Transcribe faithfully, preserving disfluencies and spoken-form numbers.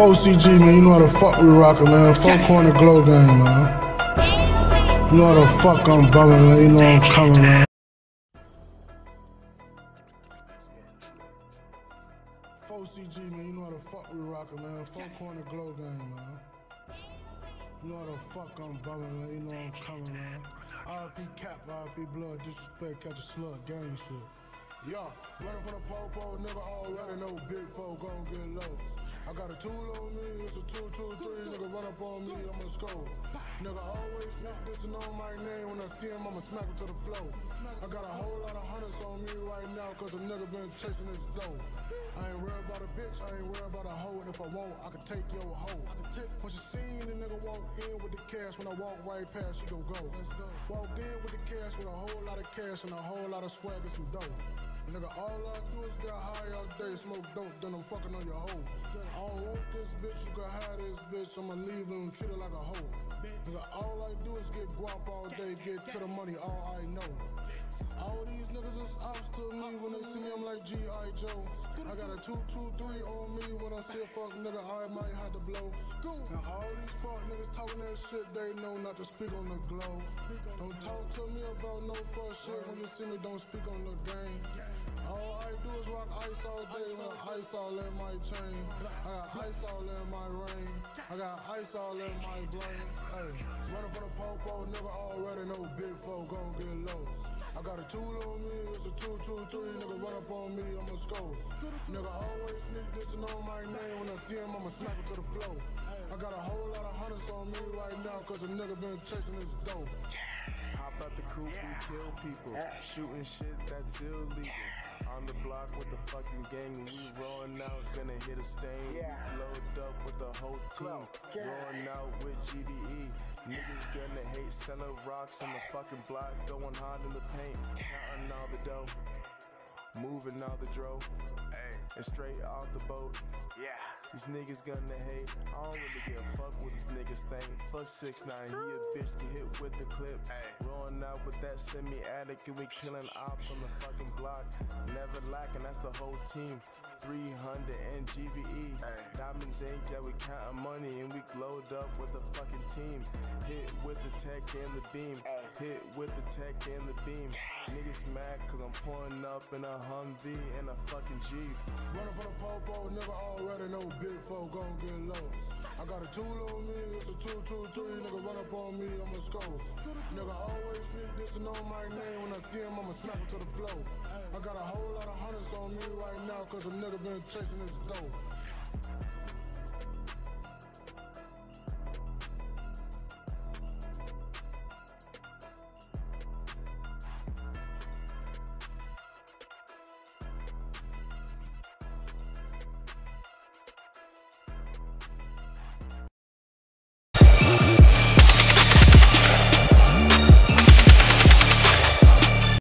four C G, man, you know how the fuck we rockin', man. Four corner glow game, man. You know how the fuck I'm bumming, man. You know I'm coming, man. four C G, man, you know how the fuck we rockin', man. Four corner glow game, man. You know how the fuck I'm bumming, man. You know I'm coming, man. R P cap, R P blood, disrespect, catch a slug, gang shit. Yeah, running from the Popl, nigga already know big folk gon' get low. I got a tool on me, it's a two, two, three, nigga run up on me, I'ma score. Nigga always snap this and know my name, when I see him, I'ma smack him to the floor. I got a whole lot of hunters on me right now, cause a nigga been chasing this dough. I ain't worried about a bitch, I ain't worried about a hoe, and if I want, I can take your hoe. Once you seen the nigga walk in with the cash, when I walk right past, you gon' go. Walked in with the cash, with a whole lot of cash and a whole lot of swag and some dough. Nigga, all I do is get high all day, smoke dope, then I'm fucking on your hoe. I don't want this bitch, you can hide this bitch, I'ma leave him, treat her like a hoe. Nigga, all I do is get guap all day, get to the money, all I know. All these niggas is ops to me, when they see me, I'm like G I Joe. I got a two, two, three on me, when I see a fuck nigga, I might have to blow. Now all these fuck niggas talking that shit, they know not to speak on the glow. Don't talk to me about no fuck shit, when you see me, don't speak on the game. All I do is rock ice all day, when ice all in my chain. I got ice all in my rain, I got ice all in my brain. Hey, running from the Popl, nigga already know big folk gon' get low. I got a tool on me, it's a two, two, three, nigga run up on me, I'ma score. Nigga always sneak this and know my name, when I see him, I'ma smack him to the floor. I got a whole lot of hunters on me right now, cause a nigga been chasing this dope. Hop out the coupe, we kill people, shooting shit that's illegal. On the block with the fucking gang, we rolling out, gonna hit a stain. Yeah. Load up with the whole team, rolling out with G B E. Niggas gonna hate, selling rocks on the fucking block, going hard in the paint, counting all the dough, moving all the dro, and straight off the boat. Yeah. These niggas gonna hate, I don't really give a fuck what these niggas think. For six nine, he a bitch, get hit with the clip. Rolling out with that semi-attic and we killing ops on the fucking block. Never lacking, that's the whole team. three hundred and G B E. Diamonds ink, yeah, we counting money and we glowed up with the fucking team. Hit with the tech and the beam. Hit with the tech and the beam. Niggas mad cause I'm pulling up in a Humvee and a fucking Jeep. Running from the Popl, nigga already know big folk gon' get low. I got a tool on me, it's a two, two, three, nigga run up on me, I'ma score. Nigga always sneak this and know my name, when I see him, I'ma smack him to the floor. I got a whole lot of hunters on me right now, cause a nigga been chasing this dope.